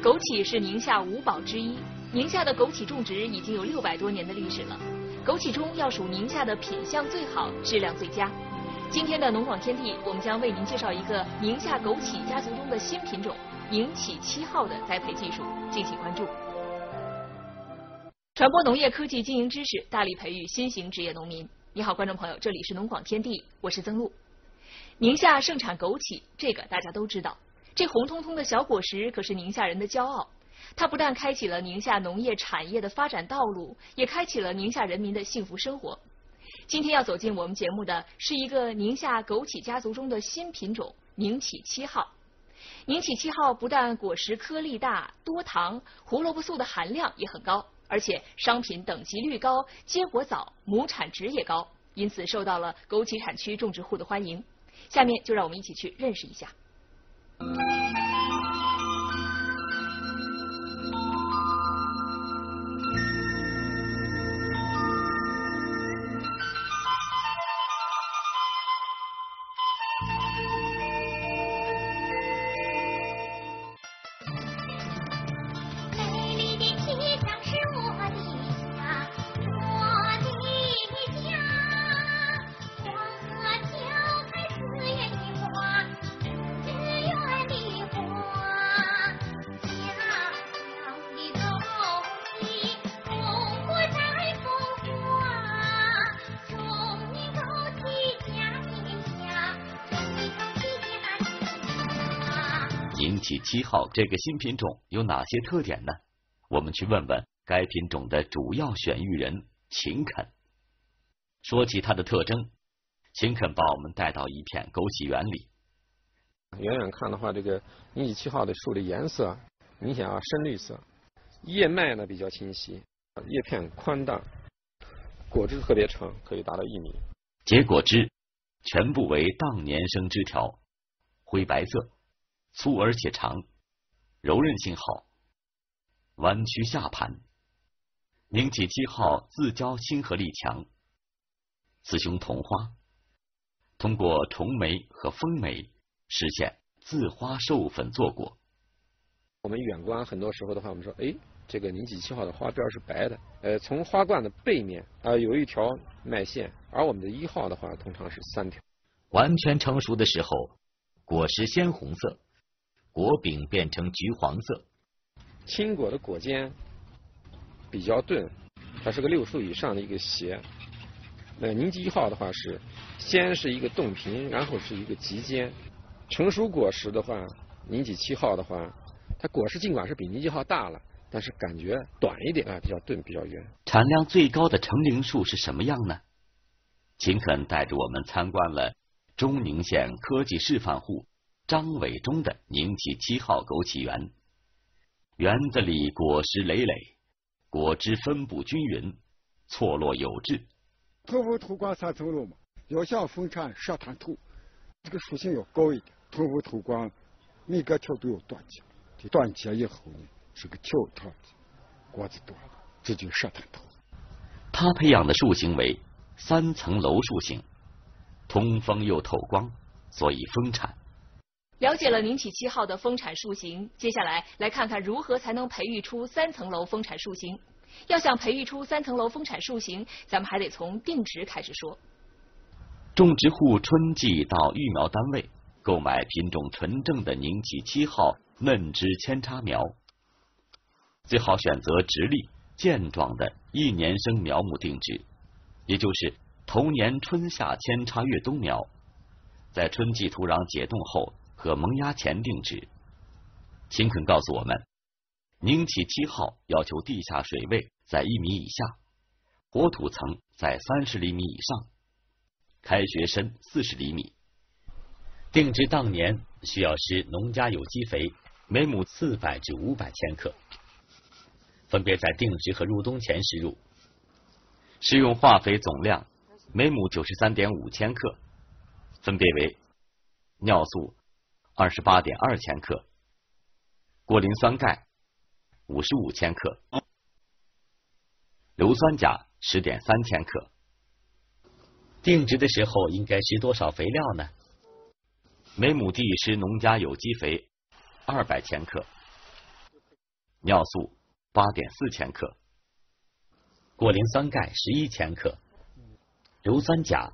枸杞是宁夏五宝之一，宁夏的枸杞种植已经有600多年的历史了。枸杞中要数宁夏的品相最好、质量最佳。今天的农广天地，我们将为您介绍一个宁夏枸杞家族中的新品种——宁杞7号的栽培技术，敬请关注。传播农业科技经营知识，大力培育新型职业农民。你好，观众朋友，这里是农广天地，我是曾露。宁夏盛产枸杞，这个大家都知道。这红彤彤的小果实可是宁夏人的骄傲，它不但开启了宁夏农业产业的发展道路，也开启了宁夏人民的幸福生活。今天要走进我们节目的是一个宁夏枸杞家族中的新品种——宁杞7号。宁杞7号不但果实颗粒大、多糖，胡萝卜素的含量也很高，而且商品等级率高，结果早，亩产值也高，因此受到了枸杞产区种植户的欢迎。下面就让我们一起去认识一下。 宁杞7号这个新品种有哪些特点呢？我们去问问该品种的主要选育人秦肯。说起它的特征，秦肯把我们带到一片枸杞园里。 远远看的话，这个宁杞7号的树的颜色明显深绿色，叶脉呢比较清晰，叶片宽大，果枝特别长，可以达到1米。 结果枝全部为当年生枝条，灰白色，粗而且长，柔韧性好，弯曲下盘。宁杞7号自交亲和力强，雌雄同花，通过重媒和封媒实现自花授粉做果。 我们远观很多时候的话，我们说，这个宁杞7号的花边是白的，从花冠的背面有一条脉线，而我们的1号的话通常是3条。 完全成熟的时候，果实鲜红色，果柄变成橘黄色， 青果的果尖比较钝，它是个6束以上的一个斜。宁杞1号的话是先是一个动平，然后是一个极尖。成熟果实的话，宁杞7号的话，它果实尽管是比宁杞号大了，但是感觉短一点比较钝，比较圆。 产量最高的成龄树是什么样呢？秦肯带着我们参观了中宁县科技示范户张伟忠的宁杞7号枸杞园。园子里果实累累，果汁分布均匀，错落有致。 土不土光3层楼嘛，要想丰产设滩土，这个树性要高一点，土不土光每个条都有断节，断节以后呢是个条条的，果子多了，这就设滩土。 他培养的树形为3层楼树形，通风又透光，所以丰产。 了解了宁杞7号的丰产树形，接下来来看看如何才能培育出3层楼丰产树形。要想培育出3层楼丰产树形，咱们还得从定植开始说。 种植户春季到育苗单位购买品种纯正的宁杞7号嫩枝扦插苗，最好选择直立健壮的1年生苗木定植，也就是同年春夏扦插越冬苗，在春季土壤解冻后和萌芽前定植。秦肯告诉我们，宁杞7号要求地下水位在1米以下，活土层在30厘米以上，开穴深40厘米。 定植当年需要施农家有机肥每亩400至500千克，分别在定植和入冬前施入。施用化肥总量每亩93.5千克，分别为尿素28.2千克，过磷酸钙55千克，硫酸钾10.3千克。定植的时候应该施多少肥料呢？ 每亩地施农家有机肥200千克， 尿素8.4千克， 过磷酸钙11千克，硫酸钾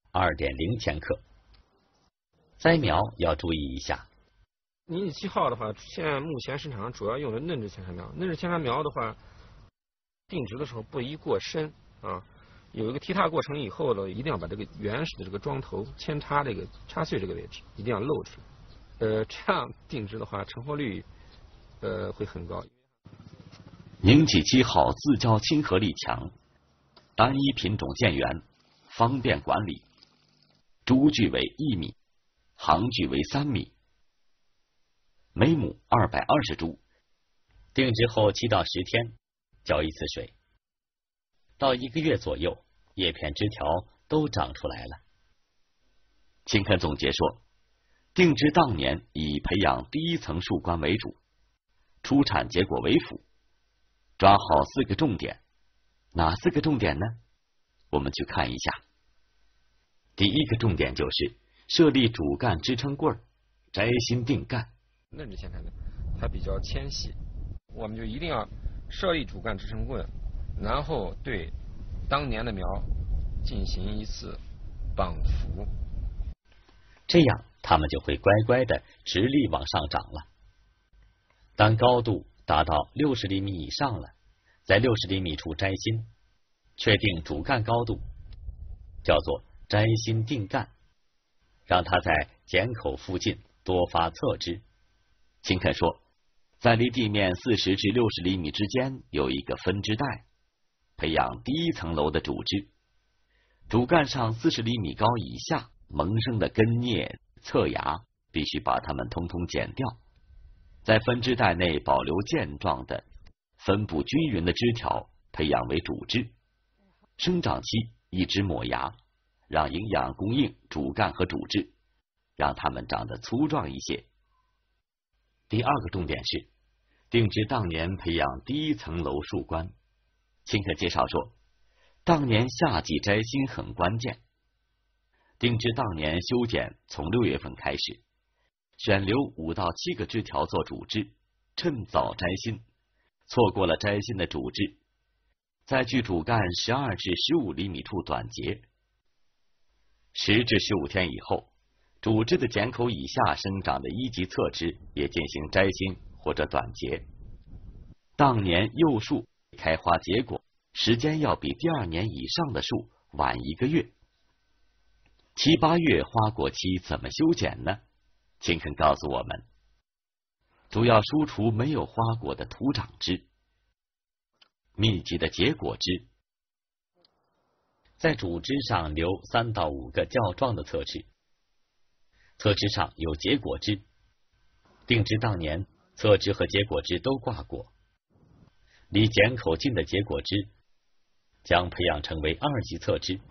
2.0千克。栽苗要注意一下。 宁吉7号的话，目前市场上主要用的嫩质扦插苗。嫩质扦插苗的话，定植的时候不宜过深啊，有一个踢踏过程以后呢，一定要把这个原始的这个桩头扦插这个插穗这个位置一定要露出来。这样定植的话，成活率会很高。 宁吉7号自浇亲和力强，单一品种建园，方便管理，株距为1米，行距为3米，每亩220株。 定植后7到10天浇一次水，到1个月左右，叶片枝条都长出来了。 秦肯总结说，定植当年以培养第一层树冠为主，出产结果为辅，抓好4个重点。哪4个重点呢？我们去看一下。第1个重点就是设立主干支撑棍，摘心定干。 嫩质扦插苗它比较纤细，我们就一定要设立主干支撑棍，然后对当年的苗进行一次绑扶， 这样它们就会乖乖的直立往上长了。当高度达到60厘米以上了，在60厘米处摘心，确定主干高度，叫做摘心定干，让它在剪口附近多发侧枝。 秦肯说，在离地面40至60厘米之间有一个分支带，培养第一层楼的主枝。主干上40厘米高以下萌生的根叶、侧芽，必须把它们通通剪掉，在分支带内保留健壮的、分布均匀的枝条，培养为主枝。生长期一直抹芽，让营养供应主干和主枝，让它们长得粗壮一些。第2个重点是定植当年培养第一层楼树冠。秦肯介绍说，当年夏季摘心很关键，定植当年修剪从6月份开始，选留5到7个枝条做主枝，趁早摘心，错过了摘心的主枝，在距主干12至15厘米处短结。10至15天以后，主枝的剪口以下生长的1级侧枝也进行摘心或者短结。当年幼树开花结果时间要比第2年以上的树晚1个月。7、8月花果期怎么修剪呢？秦肯告诉我们，主要疏除没有花果的徒长枝，密集的结果枝， 在主枝上留3到5个较壮的侧枝，侧枝上有结果枝。定植当年，侧枝和结果枝都挂果，离剪口近的结果枝将培养成为2级侧枝。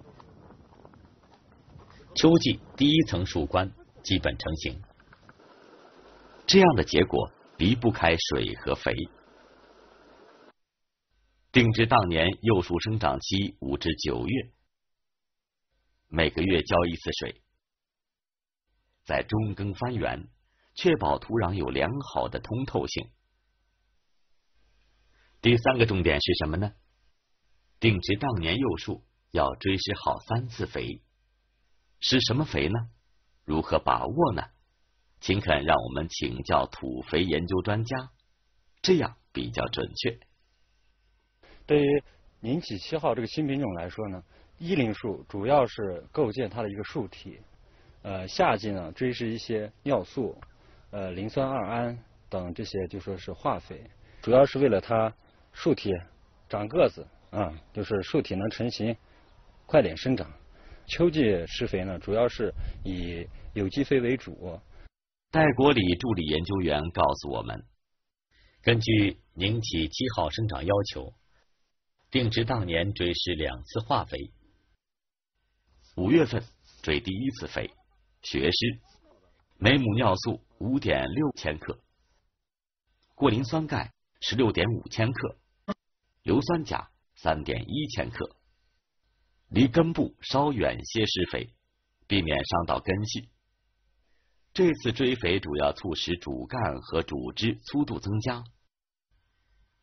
秋季第一层树冠基本成型。 这样的结果离不开水和肥。定植当年幼树生长期5至9月，每个月浇1次水，在中耕翻园，确保土壤有良好的通透性。第3个重点是什么呢？定植当年幼树要追施好3次肥。施什么肥呢？如何把握呢？秦肯让我们请教土肥研究专家，这样比较准确。 对于宁吉7号这个新品种来说呢，依林树主要是构建它的一个树体，夏季呢追施一些尿素、磷酸2铵等这些就说是化肥，主要是为了它树体长个子就是树体能成型，快点生长。秋季施肥呢，主要是以有机肥为主。 戴国礼助理研究员告诉我们， 根据宁吉7号生长要求，定植当年追施2次化肥。 5月份追第1次肥，学施，每亩尿素5.6千克，过磷酸钙16.5千克，硫酸钾3.1千克。离根部稍远些施肥，避免伤到根系。这次追肥主要促使主干和主枝粗度增加，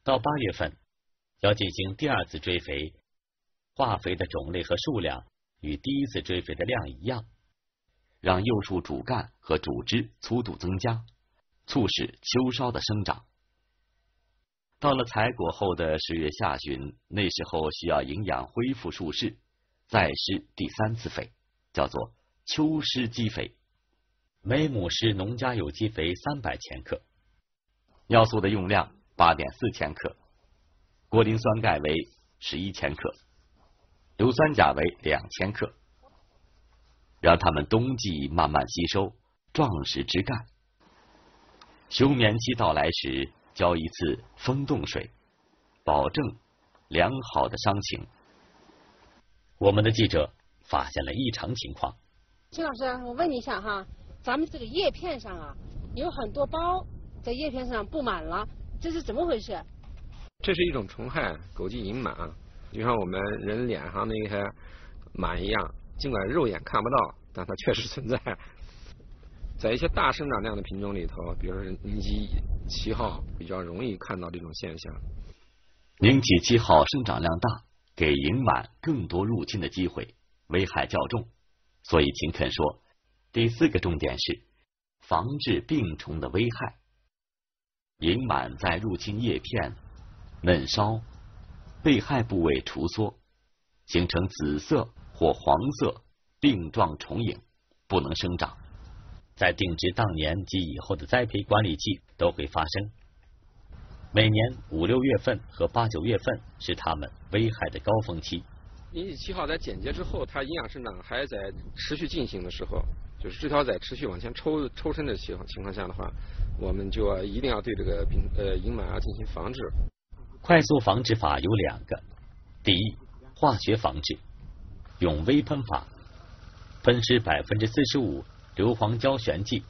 到8月份，要进行第2次追肥，化肥的种类和数量与第1次追肥的量一样， 让幼树主干和主枝粗度增加，促使秋梢的生长。到了采果后的10月下旬，那时候需要营养恢复树势，再施第3次肥，叫做秋施基肥。 每亩施农家有机肥300千克， 尿素的用量8.4千克，过磷酸钙为11千克，硫酸钾为2千克，让它们冬季慢慢吸收，壮实枝干。休眠期到来时，浇1次风冻水，保证良好的伤情。 我们的记者发现了异常情况。 秦老师，我问你一下哈，咱们这个叶片上啊，有很多包在叶片上布满了，这是怎么回事？ 这是一种虫害，狗迹蝇螨，就像我们人脸上那些螨一样，尽管肉眼看不到，但它确实存在。在一些大生长量的品种里头，比如说宁吉7号，比较容易看到这种现象。 宁吉7号生长量大，给蝇螨更多入侵的机会，危害较重。所以秦肯说，第4个重点是防治病虫的危害。蝇螨在入侵叶片、嫩梢、被害部位除缩，形成紫色或黄色病状虫影，不能生长。 在定植当年及以后的栽培管理期都会发生。每年5、6月份和8、9月份是它们危害的高峰期。 宁吉7号在剪结之后，它营养生长还在持续进行的时候，就是枝条在持续往前抽伸的情况下的话，我们就一定要对这个蝇螨进行防治。 快速防治法有2个，第一，化学防治，用微喷法，喷施45%硫磺胶旋剂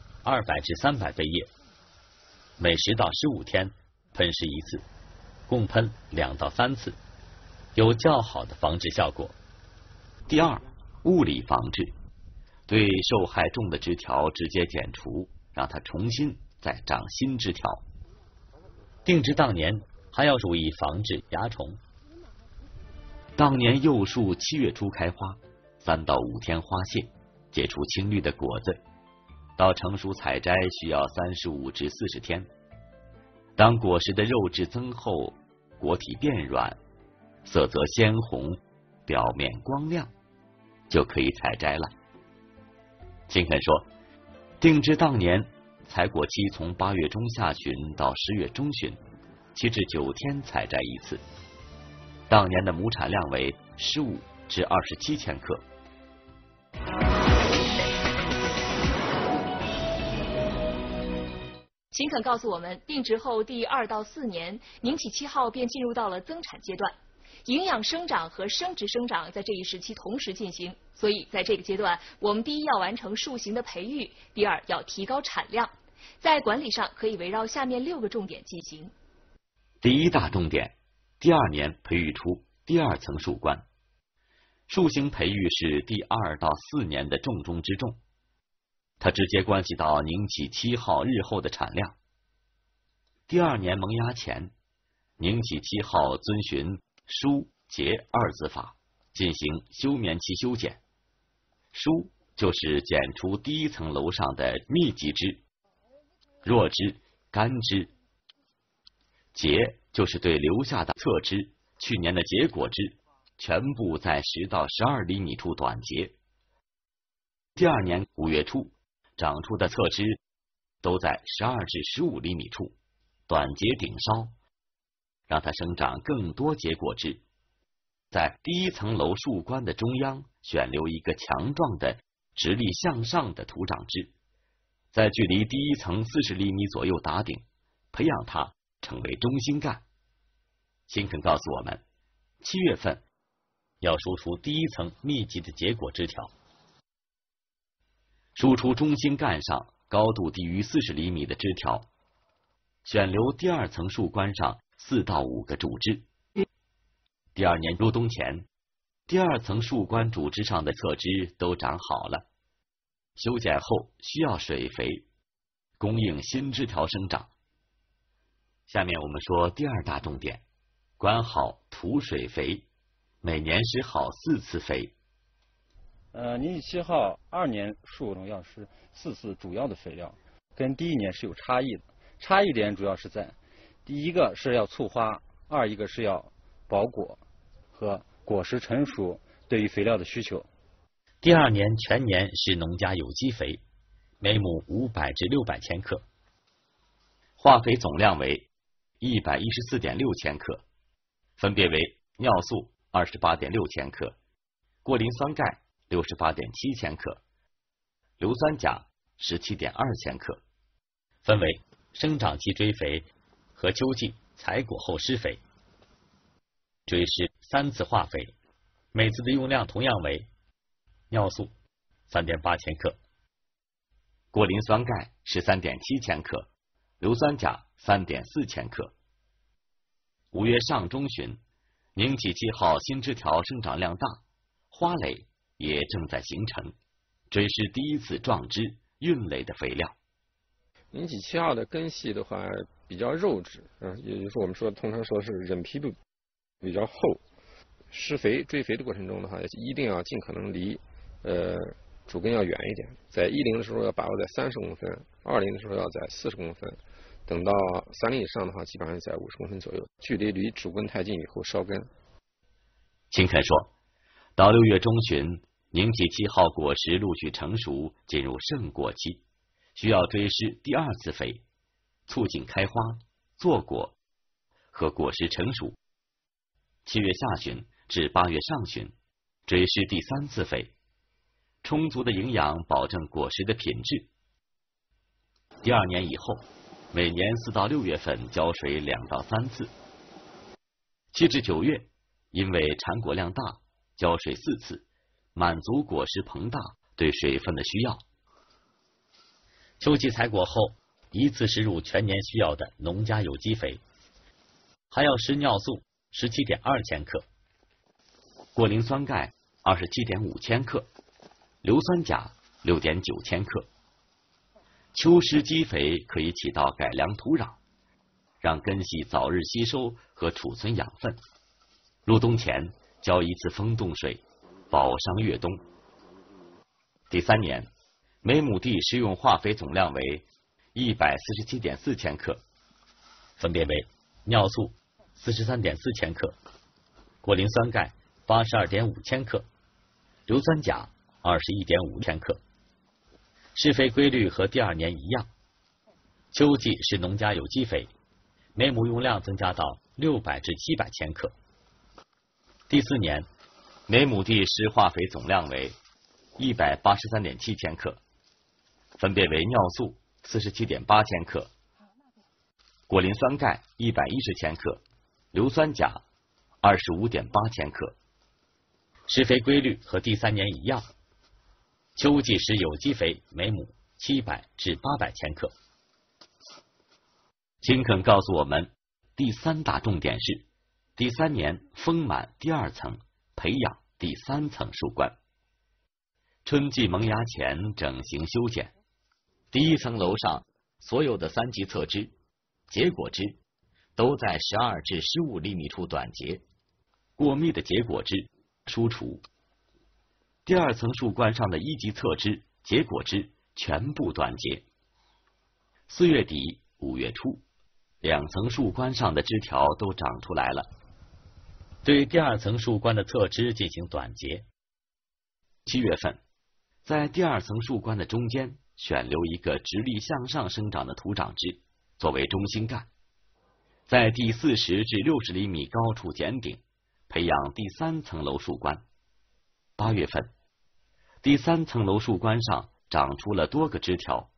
200至300倍叶，每10到15天喷施1次，共喷2到3次，有较好的防治效果。 第二，物理防治，对受害重的枝条直接剪除，让它重新再长新枝条。 定植当年还要注意防治蚜虫。 当年幼树7月初开花，3到5天花谢，结出青绿的果子，到成熟采摘需要35至40天。当果实的肉质增厚，果体变软，色泽鲜红，表面光亮，就可以采摘了。秦肯说，定植当年采果期从8月中下旬到10月中旬，7至9天采摘1次。当年的亩产量为15至27千克。 秦肯告诉我们，定植后第2到4年，宁启7号便进入到了增产阶段，营养生长和生殖生长在这一时期同时进行，所以在这个阶段，我们第一要完成树形的培育，第二要提高产量。在管理上可以围绕下面6个重点进行。 第一大重点，第2年培育出第2层树冠。树形培育是第2到4年的重中之重，它直接关系到宁启7号日后的产量。第2年萌芽前，宁启7号遵循疏结2字法进行休眠期修剪。疏就是剪除第1层楼上的密集枝、弱枝、干枝；结就是对留下的侧枝、去年的结果枝全部在10到12厘米处短结。第2年5月初长出的侧枝都在12至15厘米处短结顶梢，让它生长更多结果枝。在第1层楼树冠的中央选留一个强壮的直立向上的土长枝，在距离第1层40厘米左右打顶，培养它成为中心干。秦肯告诉我们，7月份要输出第1层密集的结果枝条， 输出中心干上高度低于40厘米的枝条，选留第2层树冠上4到5个主枝。第2年入冬前，第2层树冠主枝上的侧枝都长好了，修剪后需要水肥，供应新枝条生长。 下面我们说第二大重点，管好土水肥，每年施好4次肥。 凝体7号2年树农药是4次主要的肥料，跟第1年是有差异的。差异点主要是在第一个是要促花，二一个是要保果和果实成熟对于肥料的需求。 第2年全年施农家有机肥，每亩500至600千克， 化肥总量为114.6千克，分别为尿素28.6千克、过磷酸钙68.7千克、硫酸钾17.2千克， 分为生长期追肥和秋季采果后施肥。追施3次化肥，每次的用量同样为尿素3.8千克、 过磷酸钙13.7千克、硫酸钾3.4千克。5月上中旬，凝体7号新枝条生长量大，花蕾也正在形成，追施第1次壮枝孕蕾的肥料。 凝体7号的根系的话比较肉质也就是我们通常说是韧皮度比较厚。施肥追肥的过程中的话，一定要尽可能离主根要远一点，在10的时候要把握在30公分，20的时候要在40公分，等到30以上的话，基本上在50公分左右，距离离主根太近以后烧根。 秦肯说，到6月中旬，凝体7号果实陆续成熟，进入盛果期，需要追施第2次肥，促进开花、坐果和果实成熟。7月下旬至8月上旬，追施第3次肥，充足的营养保证果实的品质。第2年以后，每年4到6月份浇水2到3次。7至9月，因为产果量大，浇水4次，满足果实膨大对水分的需要。 秋季采果后1次施入全年需要的农家有机肥，还要施尿素17.2千克、 过磷酸钙27.5千克、硫酸钾6.9千克。秋施基肥可以起到改良土壤，让根系早日吸收和储存养分。入冬前浇1次风冻水，保墒越冬。第3年，每亩地施用化肥总量为147.4千克， 分别为尿素43.4千克、过磷酸钙82.5千克、硫酸钾21.5千克。施肥规律和第2年一样，秋季施农家有机肥，每亩用量增加到600至700千克。第4年， 每亩地施化肥总量为183.7千克，分别为尿素47.8千克、过磷酸钙110千克、硫酸钾25.8千克。 施肥规律和第3年一样，秋季施有机肥每亩700至800千克。 秦肯告诉我们，第3大重点是第3年丰满第2层，培养第3层树冠。春季萌芽前整形修剪，第1层楼上所有的3级侧枝、结果枝都在12至15厘米处短结，过密的结果枝疏除。第2层树冠上的1级侧枝、结果枝全部短结。4月底5月初，2层树冠上的枝条都长出来了。 对第2层树冠的侧枝进行短结。 7月份，在第2层树冠的中间选留一个直立向上生长的土长枝，作为中心干。在第40至60厘米高处剪顶，培养第3层楼树冠。8月份，第3层楼树冠上长出了多个枝条，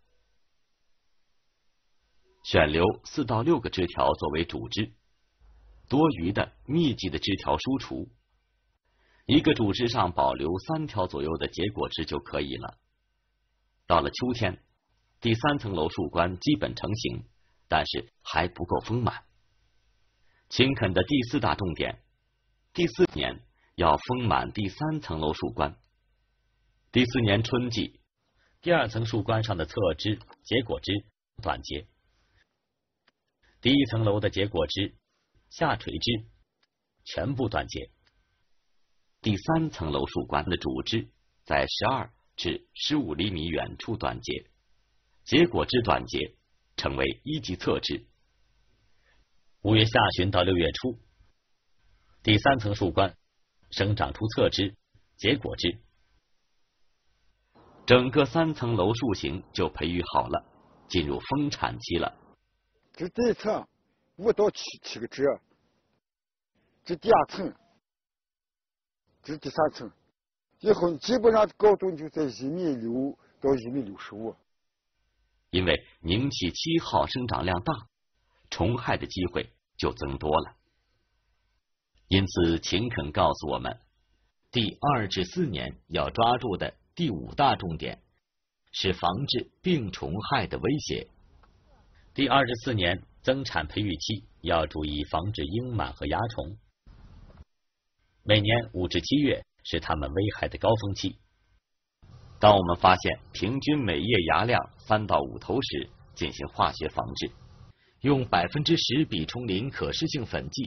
选留4到6个枝条作为主枝，多余的密集的枝条疏除。一个主枝上保留3条左右的结果枝就可以了。到了秋天，第3层楼树冠基本成型，但是还不够丰满。秦肯的第4大重点，第4年要丰满第3层楼树冠。第4年春季， 第2层树冠上的侧枝、结果枝短结。 第一层楼的结果枝、下垂枝全部断节。 第3层楼树冠的主枝在12至15厘米远处断节，结果枝断节，成为1级侧枝。 5月下旬到6月初，第3层树冠生长出侧枝、结果枝， 整个3层楼树形就培育好了，进入丰产期了。 这第一层5到7个枝，这第2层，这第3层，以后基本上高度就在1.6米到1.65米。 因为宁启7号生长量大，虫害的机会就增多了。因此秦肯告诉我们，第2至4年要抓住的第5大重点是防治病虫害的威胁。 第2至4年增产培育期要注意防治鹰螨和蚜虫。每年5至7月是它们危害的高峰期。 当我们发现平均每叶芽量3到5头时，进行化学防治，用10%吡虫磷可施性粉剂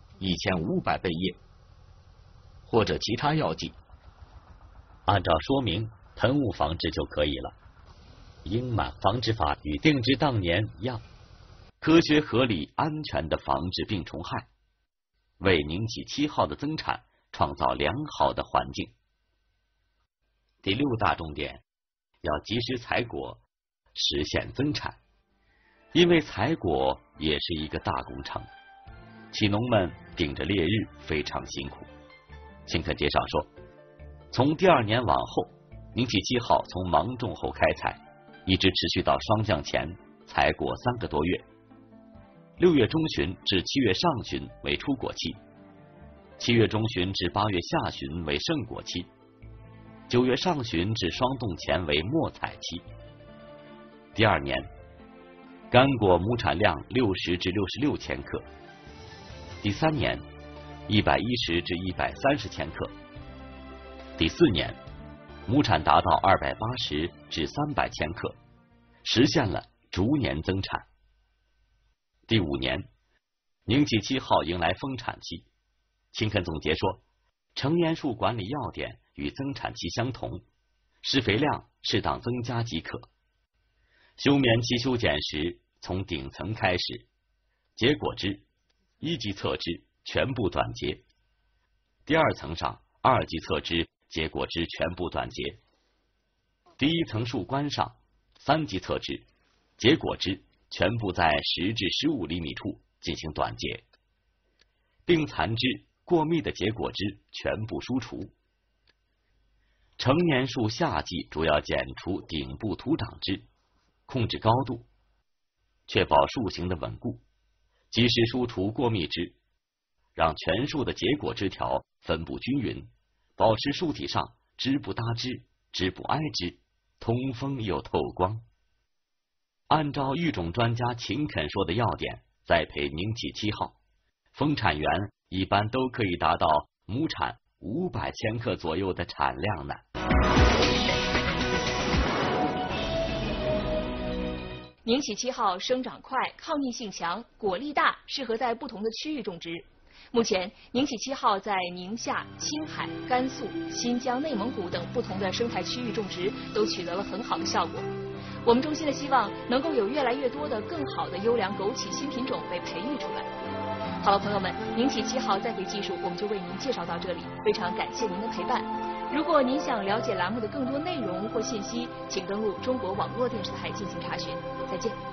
1500倍叶，或者其他药剂， 按照说明喷雾防治就可以了。鹰螨防治法与定植当年一样， 科学合理安全的防治病虫害，为宁启7号的增产创造良好的环境。第6大重点要及时采果，实现增产。因为采果也是一个大工程，企农们顶着烈日非常辛苦。秦肯介绍说，从第2年往后，宁启7号从芒种后开采，一直持续到霜降前，采果3个多月。6月中旬至7月上旬为出果期，7月中旬至8月下旬为盛果期，9月上旬至霜冻前为末采期。第2年，干果亩产量60至66千克。第3年，110至130千克。第4年，亩产达到280至300千克，实现了逐年增产。第5年，宁启7号迎来丰产期。秦肯总结说，成年树管理要点与增产期相同，施肥量适当增加即可。休眠期修剪时，从顶层开始，结果枝、1级侧枝全部断节；第2层上2级侧枝、结果枝全部断节；第1层树冠上3级侧枝、结果枝全部在10至15厘米处进行断节，并残枝、过密的结果枝全部疏除。成年树夏季主要剪除顶部徒长枝，控制高度，确保树形的稳固，及时疏除过密枝，让全树的结果枝条分布均匀，保持树体上枝不搭枝、枝不挨枝，通风又透光。按照育种专家秦肯说的要点栽培宁启7号，丰产园一般都可以达到亩产500千克左右的产量呢。 宁启7号生长快，抗逆性强，果粒大，适合在不同的区域种植。目前，宁启7号在宁夏、青海、甘肃、新疆、内蒙古等不同的生态区域种植都取得了很好的效果。我们衷心的希望能够有越来越多的更好的优良枸杞新品种被培育出来。好了，朋友们，宁启7号栽培技术我们就为您介绍到这里，非常感谢您的陪伴。如果您想了解栏目的更多内容或信息，请登录中国网络电视台进行查询。再见。